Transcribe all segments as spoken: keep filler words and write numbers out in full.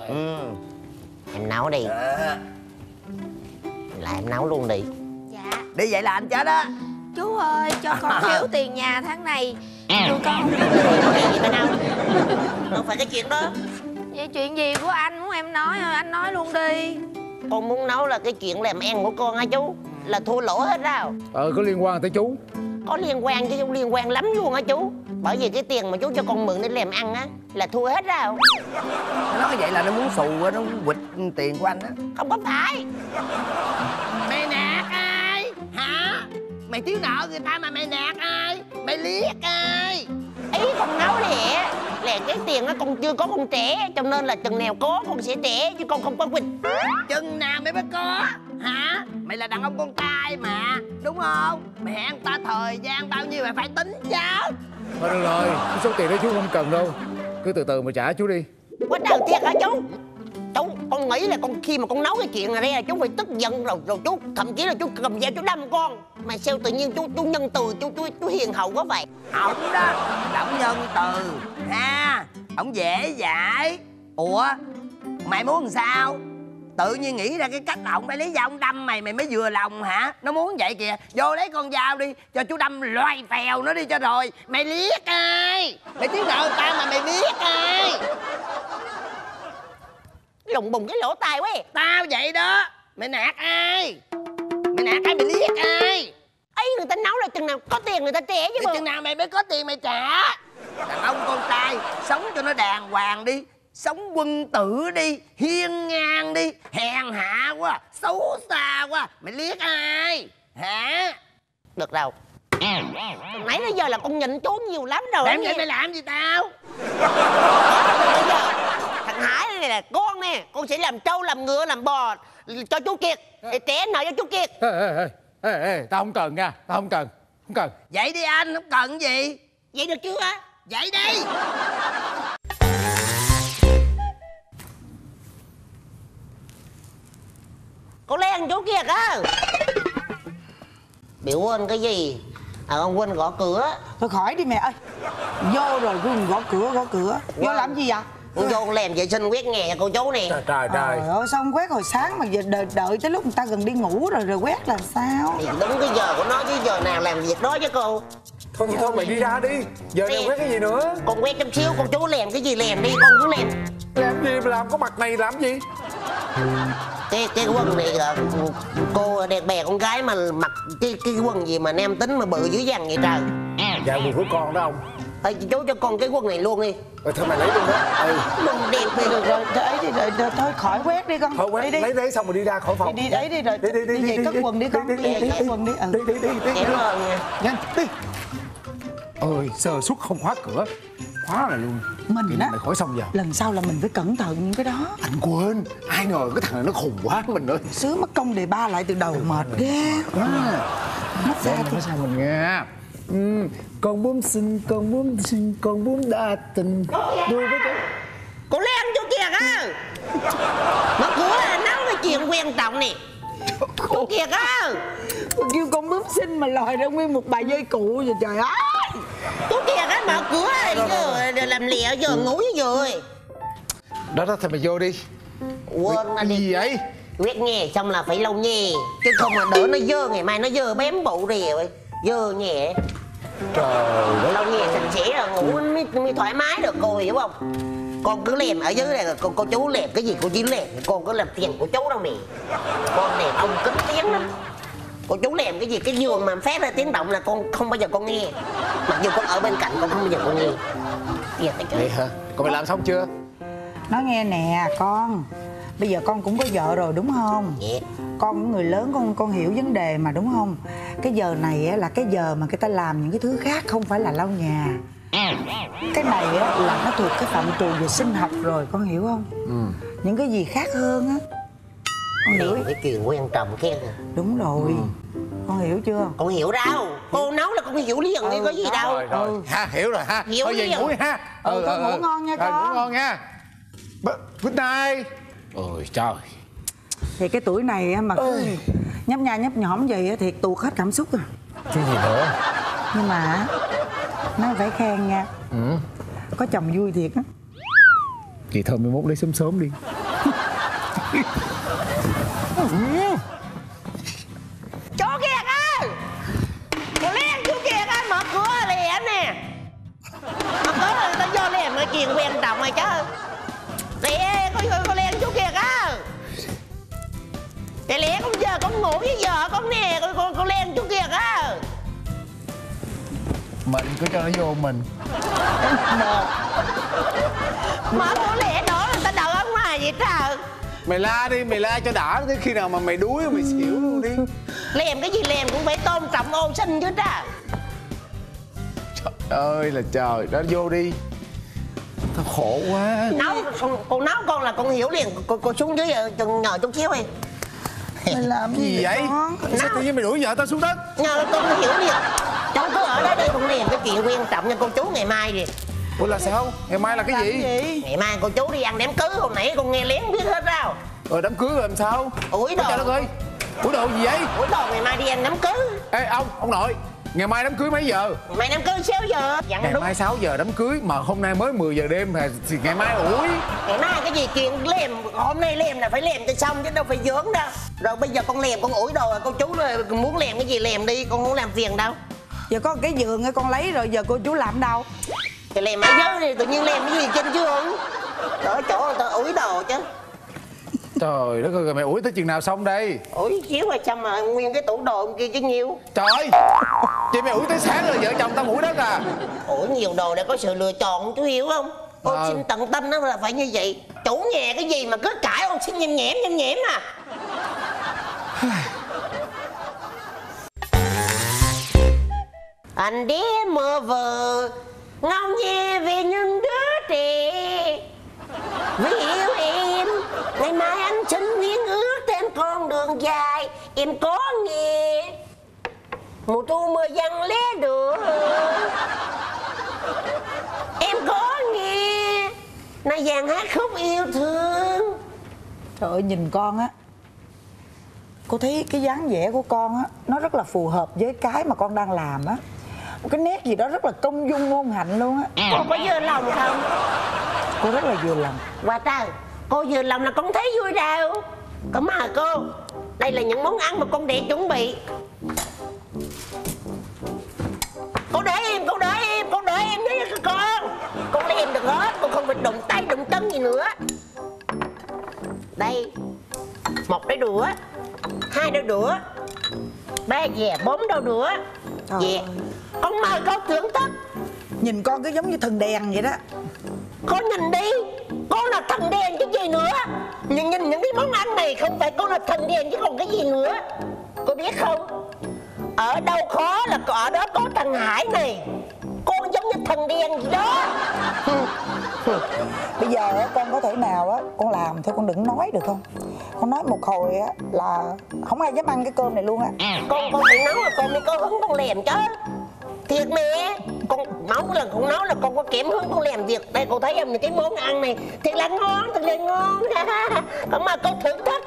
Ừ. Em nấu đi. À. Là em nấu luôn đi. Dạ. Đi vậy là anh chết á. Chú ơi, cho con thiếu tiền nhà tháng này. Tụi con không biết Chuyện gì đâu. Đâu phải cái chuyện đó. vậy chuyện gì của anh muốn em nói thôi, anh nói luôn đi. Con muốn nấu là cái chuyện làm ăn của con hả chú? Là thua lỗ hết đâu. Ờ có liên quan tới chú. Có liên quan chứ, không liên quan lắm luôn hả chú? Bởi vì cái tiền mà chú cho con mượn để làm ăn á là thua hết đâu. Nó nói vậy là nó muốn xù á, nó muốn quỵt tiền của anh á. Không có phải. Mày nạt ai? Hả? Mày thiếu nợ người ta mà mày nạt ai? Mày liếc ai? Ý con nấu thì là cái tiền đó con chưa có con trẻ, cho nên là chừng nào có con sẽ trẻ, chứ con không có quỵt. Chừng nào mày mới có? Hả? Mày là đàn ông con trai mà, đúng không? Mày hẹn người ta thời gian bao nhiêu mày phải tính chứ. Thôi được rồi, cái số tiền đó chú không cần đâu. Cứ từ từ mà trả chú đi. Quá trời thiệt hả chú? Chú, con nghĩ là con khi mà con nấu cái chuyện này ra chú phải tức giận rồi rồi chú thậm chí là chú cầm dao chú đâm con. Mà sao tự nhiên chú chú nhân từ chú chú chú hiền hậu quá vậy? Ổng đó, ổng nhân từ ha, ổng dễ dãi. Ủa, mày muốn làm sao? Tự nhiên nghĩ ra cái cách là ổng phải lấy dao ổng đâm mày, mày mới vừa lòng hả? Nó muốn vậy kìa, vô lấy con dao đi, cho chú đâm loay phèo nó đi cho rồi. Mày liếc ai? Mày thiếu nợ tao mà mày liếc ai? Lùng bùng cái lỗ tai quá. Tao vậy đó. Mày nạt ai? Mày nạt ai, mày liếc ai? Ấy người ta nấu là chừng nào có tiền người ta trẻ chứ Thì bộ. chừng nào mày mới có tiền mày trả. Đàn ông con trai sống cho nó đàng hoàng đi, sống quân tử đi, hiên ngang đi. Hèn hạ quá, xấu xa quá, mày liếc ai hả? Được đâu. Từ nãy đến giờ là con nhịn chú nhiều lắm rồi. Em vậy mày làm gì tao? Bây giờ thằng Hải này là con nè, con sẽ làm trâu làm ngựa làm bò cho chú Kiệt để trẻ nợ cho chú Kiệt. Ê, ê, ê, ê, ê, tao không cần nha, tao không cần, không cần. Vậy đi anh, không cần gì. Vậy được chưa hả? Vậy đi. Cô Len chú Kiệt á. Bị quên cái gì? À con quên gõ cửa. Thôi khỏi đi mẹ ơi. Vô rồi quên gõ cửa gõ cửa. Vô Wow. làm gì vậy? Con vô con làm vệ sinh quét nhà cô chú nè. Trời trời trời. Trời ơi sao không quét hồi sáng mà giờ đợi, đợi tới lúc người ta gần đi ngủ rồi rồi quét làm sao? Thì đúng cái giờ của nó chứ giờ nào làm việc đó chứ cô. Thôi thôi, thôi mày đi ra đi. Giờ này quét cái gì nữa? Con quét chút xíu, con chú làm cái gì làm đi, con cứ làm. Làm gì mà làm có mặt này làm gì? Cái cái quần này là cô đẹp bè con gái mà mặc cái cái quần gì mà nam tính mà bự dữ dằn vậy trời. Dạ quần của con đó ông. Ê, chú cho con cái quần này luôn đi. Rồi thôi mày lấy luôn đó. Ừ. Quần đẹp thì được rồi. Thôi ấy đi rồi, rồi thôi khỏi quét đi con. Thôi quét, đi đi. lấy lấy xong rồi đi ra khỏi phòng. Đi đi đấy đi rồi. Đi đi đi về đi cất đi, quần đi con. đi, đi, Đi đi, cất đi, quần đi. Ừ. Đi đi đi đi. Cảm ơn nha. Nhanh đi. Ôi sơ suất không khóa cửa. Khóa rồi luôn. Mình Kìa, á mày khỏi xong giờ. lần sau là mình phải cẩn thận cái đó. Anh quên. Ai ngờ cái thằng này nó khùng quá mình ơi. Sứ mất công đề ba lại từ đầu mệt ghê. Mất Để ra mình nói sao mình nghe. Ừ, con bướm xinh, con bướm xinh, con bướm đa tình. Đuôi với cái. Cô Len chú Kiệt á. Mở cửa là nói cái chuyện quan trọng nè. Chú Kiệt á. kêu con bướm xinh mà lòi ra nguyên một bà dây cụ vậy trời ơi. Chú Kiệt á, mở cửa rồi giờ làm lẹ giờ ngủ rồi. Đó đó thì mày vô đi. Quên là Cái gì đi. vậy? Quét nhẹ xong là phải lau nhẹ. Chứ không mà đỡ nó dơ ngày mai nó dơ bém bụ rồi. Dơ nhẹ. Trời Lau nhẹ sạch sẽ rồi ngủ mới, mới thoải mái được cô hiểu không? Con cứ làm ở dưới này rồi cô, cô chú làm cái gì cô chỉ làm. Con cứ làm tiền của chú đâu nè. Con làm ông kính tiếng lắm. Cô chú làm cái gì cái giường mà phát ra tiếng động là con không bao giờ con nghe. Mặc dù con ở bên cạnh con không bao giờ con nghe. Giờ thấy vậy hả? Còn mày làm xong chưa? Nói nghe nè con. Bây giờ con cũng có vợ rồi đúng không? yeah. Con cũng người lớn con con hiểu vấn đề mà đúng không? Cái giờ này á, là cái giờ mà người ta làm những cái thứ khác không phải là lau nhà. Cái này á, là nó thuộc cái phạm trù về sinh học rồi con hiểu không? Ừ. Những cái gì khác hơn á con hiểu. Cái chuyện quan trọng kia kìa. Đúng rồi. Ừ. Con hiểu chưa? Con hiểu đâu. Cô nấu là con hiểu liền đi, Ừ, có gì đó. đâu. Rồi rồi. Ừ. Ha hiểu rồi ha. Hiểu Thôi về liền. ngủ đi ha. Ừ, thôi ngủ ngon nha Rồi, con. ngủ ngon nha. B- Good night. Ôi trời. Thì cái tuổi này á, mà cứ nhấp nha nhấp nhõm vậy á, thiệt tuột hết cảm xúc rồi. Cái gì nữa? Nhưng mà á, nói phải khen nha. Ừ. Có chồng vui thiệt á. Chị thôi mai mốt lấy sớm sớm đi. Chú Kiệt ơi, cô Liên, chú Kiệt ơi, mở cửa liền nè. Mở cửa rồi tao vô liền nói chuyện quan trọng rồi chứ. Đi cô, cô, cô Liên, chú Kiệt á. Thì lẽ con giờ con ngủ với vợ con nè, cô, cô, cô Liên, chú Kiệt á. Mình cứ cho nó vô mình. Một. Mở cửa lẽ đổ người ta đợi ở ngoài vậy trời. Mày la đi, mày la cho đã, tới khi nào mà mày đuối mày xỉu luôn đi. Làm cái gì làm cũng phải tôn trọng ô sinh chứ trời. Trời ơi là trời, đó vô đi. Tao khổ quá. Nấu, con, con nấu con là con hiểu liền, cô, cô xuống dưới nhờ chút xíu đi. Mày làm Gì gì vậy? Sao tự nhiên mày đuổi vợ tao xuống đất? Nhờ tôi không hiểu liền. Cháu cứ ở đây đi, con liền cái chuyện quan trọng nha cô chú ngày mai đi. Ủa là sao? Ngày mai là cái gì? gì? Ngày mai cô chú đi ăn đám cưới, hồi nãy con nghe lén biết hết đâu. Rồi đám cưới rồi làm sao? Ủi đồ. Trời đất ơi, ủi đồ gì vậy? Ủi đồ ngày mai đi ăn đám cưới. Ê ông, ông nội, ngày mai đám cưới mấy giờ? Ngày mai đám cưới sáu giờ. Dặn Ngày đúng. mai sáu giờ đám cưới mà hôm nay mới mười giờ đêm thì, thì ngày mai ủi. Ngày mai cái gì chuyện làm, hôm nay làm là phải làm cho xong chứ đâu phải dướng đâu. Rồi bây giờ con làm con ủi đồ rồi cô chú rồi muốn làm cái gì làm đi, con không làm phiền đâu. Giờ có cái giường ấy con lấy rồi giờ cô chú làm đâu? Thì làm ở dưới thì tự nhiên làm cái gì trên giường. Ở chỗ người ta ủi đồ chứ. Trời đất ơi, rồi mày ủi tới chừng nào xong đây? Ủi xíu rồi xong mà nguyên cái tủ đồ kia chứ nhiều. Trời, chị mày ủi tới sáng rồi vợ chồng tao ủi đất à? Ủi nhiều đồ để có sự lựa chọn chú hiểu không? Ô Ờ. xin tận tâm nó là phải như vậy. Chủ nhà cái gì mà cứ cãi ô xin nhem nhẽm nhem nhẽm à. Anh đi mơ vờ ngóng nghe về những đứa trẻ. Vì yêu em ngày mai anh chân nguyên ước trên con đường dài. Em có nghe mùa thu mưa giăng lé đường. Em có nghe này dàn hát khúc yêu thương. Trời ơi nhìn con á, cô thấy cái dáng vẻ của con á nó rất là phù hợp với cái mà con đang làm á. Một cái nét gì đó rất là công dung ngôn hạnh luôn á. Cô có vừa lòng không? Cô rất là vừa lòng. Qua trời, cô vừa lòng là con thấy vui đâu. Cảm ơn cô. Đây là những món ăn mà con để chuẩn bị. Cô để em, cô để em, cô để em với con. Con làm được hết, con không phải đụng tay đụng chân gì nữa. Đây, một đôi đũa, hai đôi đũa, ba dẻ bốn đôi đũa. Trời Dẻ. ơi. Con mời con thưởng thức. Nhìn con cứ giống như thần đèn vậy đó. Con nhìn đi, con là thần đèn chứ gì nữa. Nhìn nhìn những cái món ăn này không phải con là thần đèn chứ còn cái gì nữa. Cô biết không? Ở đâu khó là ở đó có thằng Hải này. Con giống như thần đèn gì đó. Bây giờ á, con có thể nào á con làm thôi, con đừng nói được không? Con nói một hồi á là không ai dám ăn cái cơm này luôn á. Con con phải nấu là con mới có hứng con làm chứ. Thiệt mẹ, con nấu là con nấu là con có kém hứng con làm việc. Đây cô thấy em những cái món ăn này thiệt là ngon, thật là ngon. Còn mà con thưởng thức.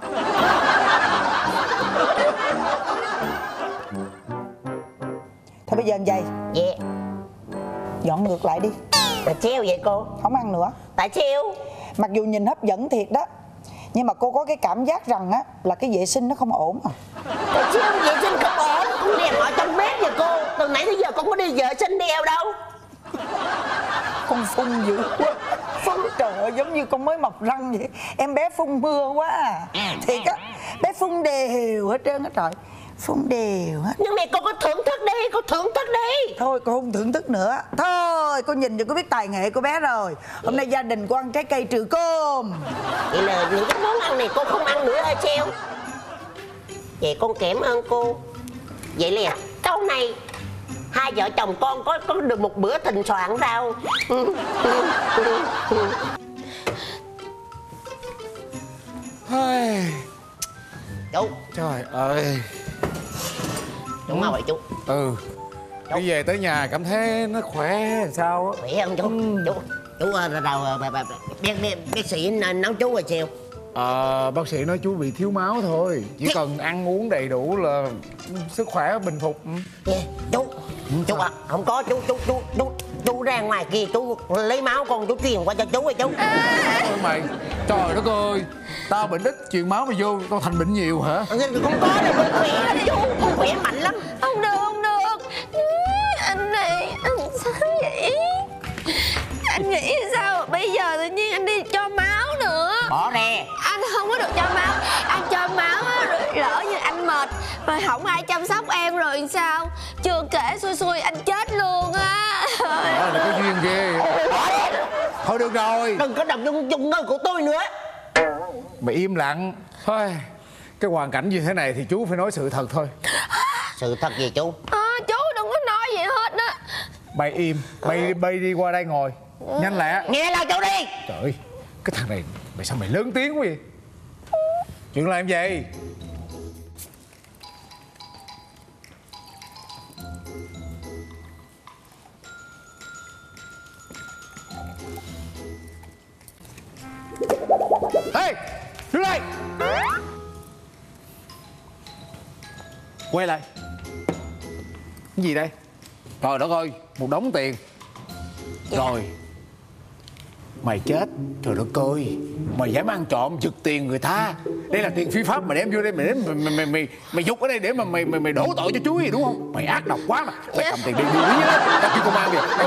Thôi bây giờ như vậy, Dạ. dọn ngược lại đi, Mà treo vậy cô? không ăn nữa. Tại treo? Mặc dù nhìn hấp dẫn thiệt đó, nhưng mà cô có cái cảm giác rằng á là cái vệ sinh nó không ổn à. Tại treo vệ sinh không ổn. Con đèn ở trong bếp vậy cô. Từ nãy tới giờ con có đi vệ sinh đeo đâu. Con phun dữ quá. Phun trời ơi giống như con mới mọc răng vậy. Em bé phun mưa quá à. Thiệt á, bé phun đều hết trơn á trời. Phun đều hết. Nhưng mà cô có thưởng thức đi, cô thưởng thức đi. Thôi cô không thưởng thức nữa. Thôi cô nhìn cho cô biết tài nghệ của bé rồi. Hôm nay gia đình cô ăn trái cây trừ cơm. Vậy là những cái món ăn này cô không ăn nữa hả treo? Vậy con cảm ơn cô. Vậy là câu này hai vợ chồng con có có được một bữa thịnh soạn đâu. Chú, Trời ơi. chú mau vậy chú. Ừ. Đi về tới nhà cảm thấy nó khỏe làm sao á. Khỏe không chú? Chú, chú ờ, đầu ờ, bà- bà- bà- bác, bác, bác sĩ nấu chú rồi chiều. Ờ, bác sĩ nói chú bị thiếu máu thôi. Chỉ cần ăn uống đầy đủ là sức khỏe bình phục. Ừ. Nghe, chú, chú à, không có chú, chú, chú, chú, Chú ra ngoài kia chú lấy máu con chú truyền qua cho chú ơi chú. Ôi mày, trời đất ơi, tao bệnh ít truyền máu mày vô tao thành bệnh nhiều hả? Không có đâu, con khỏe lắm chú, con khỏe mạnh lắm. Không được, không được. Anh này, anh sao vậy? Anh nghĩ sao bây giờ tự nhiên anh đi cho máu nữa? Bỏ ra. Anh không có được cho máu. Anh cho máu á, rồi lỡ như anh mệt rồi không ai chăm sóc em rồi sao? Chưa kể xui xui anh chết luôn á. Đó là có duyên ghê. Thôi được rồi, Đừng có động dung dung nơi của tôi nữa. mày im lặng. Thôi, cái hoàn cảnh như thế này thì chú phải nói sự thật thôi. Sự thật gì chú? À, chú đừng có nói gì hết á. Mày im, mày bay đi qua đây ngồi. Nhanh lẹ. Nghe lời chú đi. Trời ơi, cái thằng này mày sao mày lớn tiếng quá vậy? Chuyện làm gì? Ê, đứng lại. Quay lại. Cái gì đây? Trời đất ơi, một đống tiền. Rồi mày chết, trời đất ơi, mày dám ăn trộm giật tiền người ta. Đây là tiền phi pháp, mày đem vô đây mày đến mày mày mày mày, mày giục ở đây để mà mày mày mày đổ tội cho chú gì đúng không? Mày ác độc quá mà. Mày cầm tiền đi đi đi đó, tao kêu công an kìa.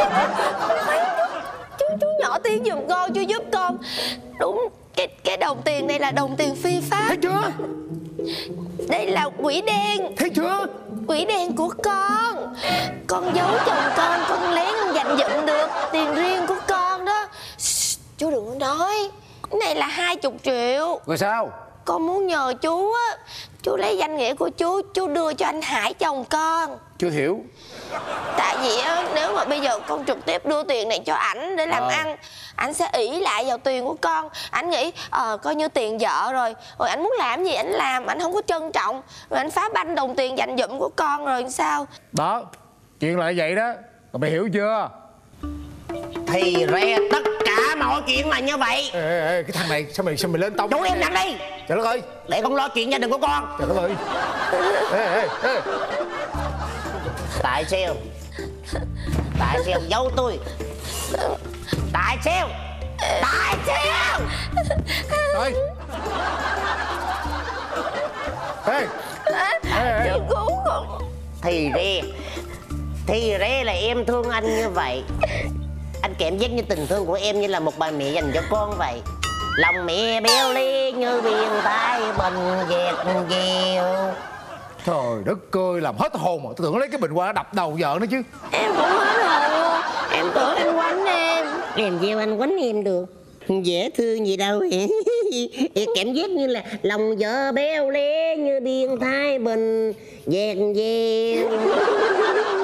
Chú chú nhỏ tiền giùm con, chú giúp con. Đúng, cái cái đồng tiền này là đồng tiền phi pháp. Thấy chưa? Đây là quỹ đen. Thấy chưa? Quỹ đen của con. Con giấu chồng con, con lén dành dụm được tiền riêng của con đó. Shh, chú đừng có nói. Cái này là hai chục triệu. Rồi sao? Con muốn nhờ chú á, chú lấy danh nghĩa của chú, chú đưa cho anh Hải chồng con. Chưa hiểu. Tại vì á, nếu mà bây giờ con trực tiếp đưa tiền này cho ảnh để làm Ờ. ăn, ảnh sẽ ỷ lại vào tiền của con. Ảnh nghĩ ờ coi như tiền vợ rồi, rồi ảnh muốn làm gì ảnh làm, ảnh không có trân trọng, rồi ảnh phá banh đồng tiền dành dụm của con rồi sao? Đó, chuyện là vậy đó. Rồi mày hiểu chưa? Thì ra tất cả mọi chuyện là như vậy. Ê, ê, ê, cái thằng này sao mày sao mày lên tông? Chú em nằm đi. Trời đất ơi. Để con lo chuyện gia đình của con. Trời đất ơi. Ê, ê, ê. Tại sao? Tại sao giấu tôi? Tại sao? Tại sao? Ê. Ê. Ê, ê. Chú cứu con. Thì ra Thì ra là em thương anh như vậy. Anh cảm giác như tình thương của em như là một bà mẹ dành cho con vậy. Lòng mẹ béo ly như biển tai bình dẹt dèo. Trời đất ơi, làm hết hồn mà. Tôi tưởng lấy cái bình hoa đập đầu vợ nữa chứ. Em cũng hết hồn luôn. Em tưởng anh quánh em. Làm sao anh quánh em được? Dễ thương gì đâu. Em cảm giác như là lòng vợ béo lé như biển thái bình dẹt dèo.